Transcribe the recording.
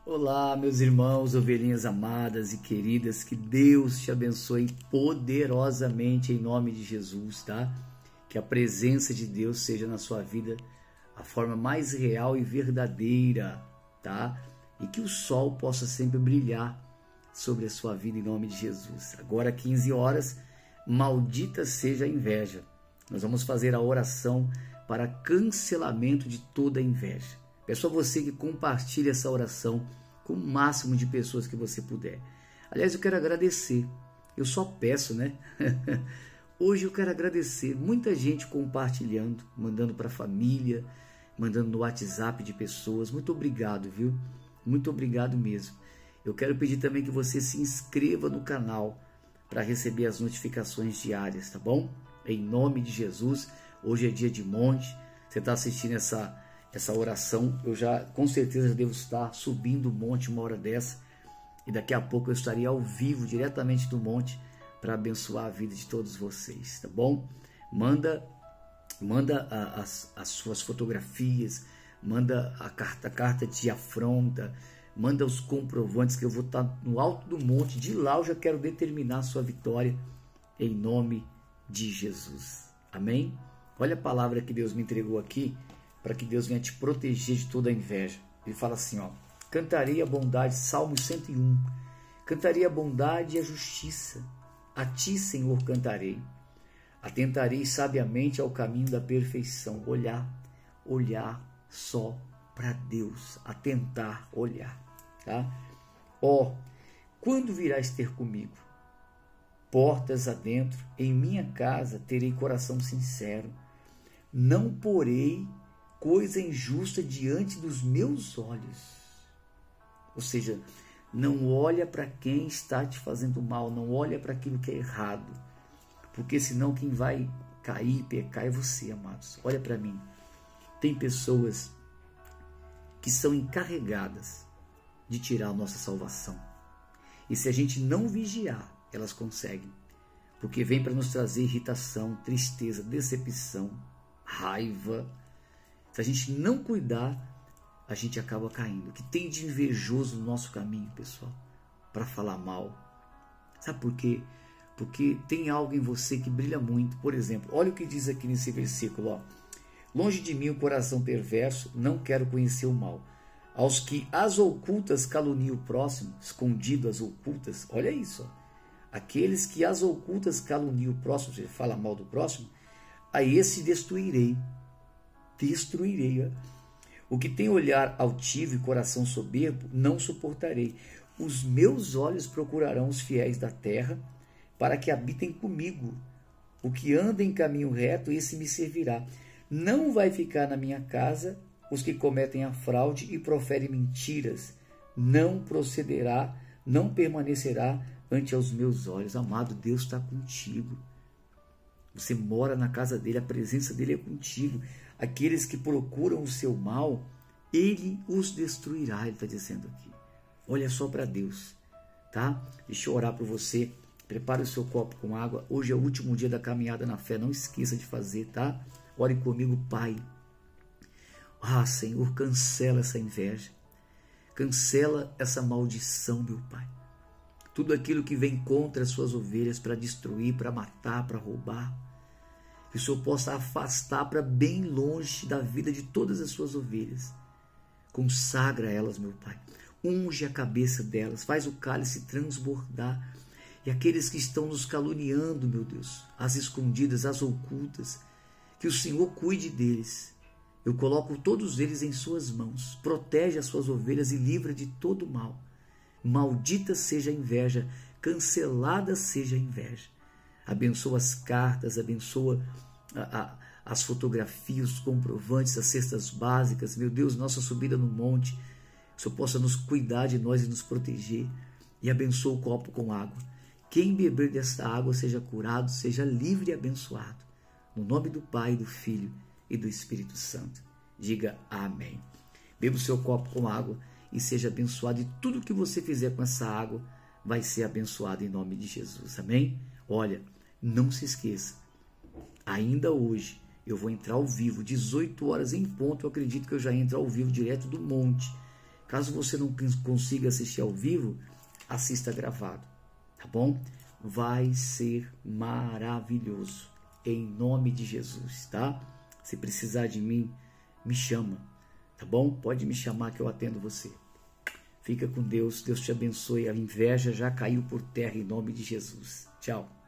Olá, meus irmãos, ovelhinhas amadas e queridas, que Deus te abençoe poderosamente em nome de Jesus, tá? Que a presença de Deus seja na sua vida a forma mais real e verdadeira, tá? E que o sol possa sempre brilhar sobre a sua vida em nome de Jesus. Agora, 15 horas, maldita seja a inveja. Nós vamos fazer a oração para cancelamento de toda a inveja. Peço a você que compartilhe essa oração com o máximo de pessoas que você puder. Aliás, eu quero agradecer. Eu só peço, né? Hoje eu quero agradecer. Muita gente compartilhando, mandando para a família, mandando no WhatsApp de pessoas. Muito obrigado, viu? Muito obrigado mesmo. Eu quero pedir também que você se inscreva no canal para receber as notificações diárias, tá bom? Em nome de Jesus. Hoje é dia de monte. Você está assistindo essa oração, eu já com certeza devo estar subindo o monte uma hora dessa, e daqui a pouco eu estarei ao vivo diretamente do monte para abençoar a vida de todos vocês, tá bom? Manda as suas fotografias, manda a carta de afronta, manda os comprovantes que eu vou estar no alto do monte, de lá eu já quero determinar a sua vitória em nome de Jesus, amém? Olha a palavra que Deus me entregou aqui, para que Deus venha te proteger de toda a inveja. Ele fala assim, ó: cantarei a bondade, Salmo 101, cantarei a bondade e a justiça, a ti, Senhor, cantarei, atentarei sabiamente ao caminho da perfeição, olhar só para Deus, atentar, olhar, tá? Ó, quando virás ter comigo? Portas adentro, em minha casa terei coração sincero, não porei coisa injusta diante dos meus olhos. Ou seja, não olha para quem está te fazendo mal, não olha para aquilo que é errado, porque senão quem vai cair e pecar é você, amados. Olha para mim, tem pessoas que são encarregadas de tirar a nossa salvação, e se a gente não vigiar, elas conseguem, porque vem para nos trazer irritação, tristeza, decepção, raiva. Se a gente não cuidar, a gente acaba caindo. O que tem de invejoso no nosso caminho, pessoal, para falar mal? Sabe por quê? Porque tem algo em você que brilha muito. Por exemplo, olha o que diz aqui nesse versículo, ó: longe de mim o coração perverso, não quero conhecer o mal. Aos que às ocultas caluniam o próximo, escondido às ocultas, olha isso, ó. Aqueles que às ocultas caluniam o próximo, você fala mal do próximo, a esse destruirei. O que tem olhar altivo e coração soberbo, não suportarei. Os meus olhos procurarão os fiéis da terra, para que habitem comigo. O que anda em caminho reto, esse me servirá. Não vai ficar na minha casa os que cometem a fraude e proferem mentiras. Não procederá, não permanecerá ante aos meus olhos. Amado, Deus está contigo. Você mora na casa dele, a presença dele é contigo. Aqueles que procuram o seu mal, ele os destruirá, ele está dizendo aqui. Olha só para Deus, tá? Deixa eu orar por você. Prepare o seu copo com água. Hoje é o último dia da caminhada na fé. Não esqueça de fazer, tá? Ore comigo, Pai. Ah, Senhor, cancela essa inveja. Cancela essa maldição, meu Pai. Tudo aquilo que vem contra as suas ovelhas para destruir, para matar, para roubar, que o Senhor possa afastar para bem longe da vida de todas as suas ovelhas. Consagra elas, meu Pai. Unge a cabeça delas, faz o cálice transbordar. E aqueles que estão nos caluniando, meu Deus, as escondidas, as ocultas, que o Senhor cuide deles. Eu coloco todos eles em suas mãos. Protege as suas ovelhas e livra de todo mal. Maldita seja a inveja, cancelada seja a inveja. Abençoa as cartas, abençoa as fotografias, os comprovantes, as cestas básicas. Meu Deus, nossa subida no monte, que o Senhor possa nos cuidar de nós e nos proteger. E abençoa o copo com água. Quem beber desta água seja curado, seja livre e abençoado. No nome do Pai, do Filho e do Espírito Santo. Diga amém. Beba o seu copo com água e seja abençoado. E tudo que você fizer com essa água vai ser abençoado em nome de Jesus. Amém? Olha, não se esqueça, ainda hoje eu vou entrar ao vivo, 18 horas em ponto. Eu acredito que eu já entro ao vivo direto do monte. Caso você não consiga assistir ao vivo, assista gravado, tá bom? Vai ser maravilhoso, em nome de Jesus, tá? Se precisar de mim, me chama, tá bom? Pode me chamar que eu atendo você. Fica com Deus, Deus te abençoe. A inveja já caiu por terra em nome de Jesus. Tchau.